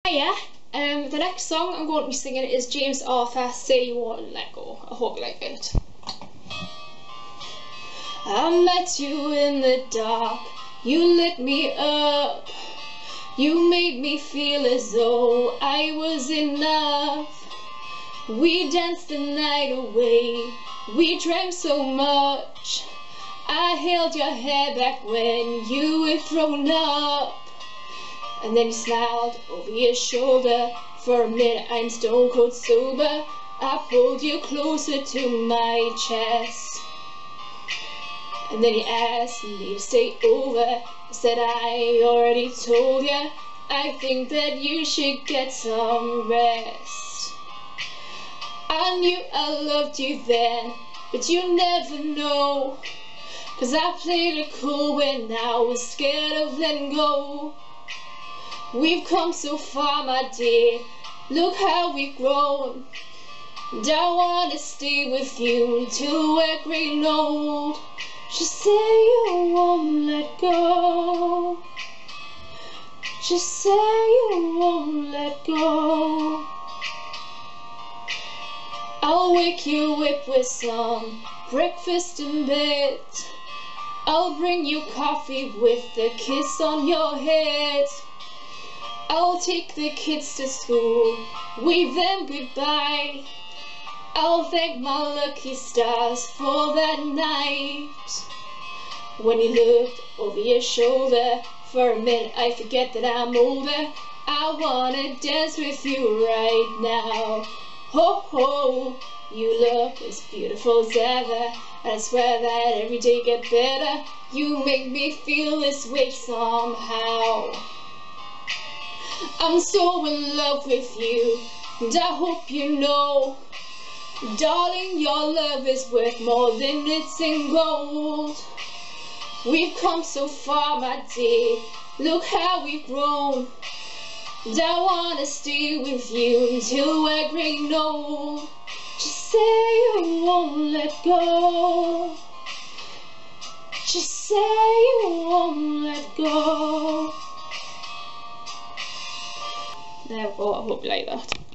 Yeah, the next song I'm going to be singing is James Arthur, Say You Won't Let Go. I hope you like it. I met you in the dark, you lit me up, you made me feel as though I was enough. We danced the night away, we drank so much, I held your hair back when you were thrown up. And then you smiled over your shoulder. For a minute I'm stone cold sober. I pulled you closer to my chest. And then you asked me to stay over. I said I already told you, I think that you should get some rest. I knew I loved you then, but you never know, 'cause I played it cool when I was scared of letting go. We've come so far, my dear, look how we've grown. And I want to stay with you until we're great and old. Just say you won't let go. Just say you won't let go. I'll wake you up with some breakfast in bed. I'll bring you coffee with a kiss on your head. I'll take the kids to school, wave them goodbye. I'll thank my lucky stars for that night. When you looked over your shoulder, for a minute I forget that I'm older. I wanna dance with you right now. Ho ho, you look as beautiful as ever, and I swear that every day get better. You make me feel this way somehow. I'm so in love with you, and I hope you know, darling, your love is worth more than its in gold. We've come so far, my dear, look how we've grown. And I wanna stay with you until we're great and old. Just say you won't let go. Just say you won't let go. There we go, I hope you like that.